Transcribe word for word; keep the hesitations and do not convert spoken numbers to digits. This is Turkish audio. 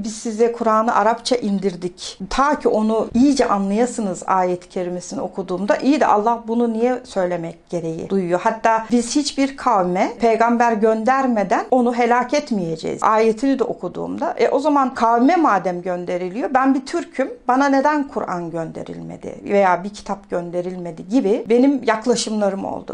biz size Kur'an'ı Arapça indirdik. Ta ki onu iyice anlayasınız ayet-i kerimesini okuduğumda, iyi de Allah bunu niye söylemek gereği duyuyor? Hatta biz hiçbir kavme peygamber göndermeden onu helak etmeyeceğiz ayetini de okuduğumda, e o zaman kavme madem gönderiliyor, ben bir Türk'üm, bana neden Kur'an gönderilmedi veya bir kitap gönderilmedi gibi benim yaklaşımlarım oldu.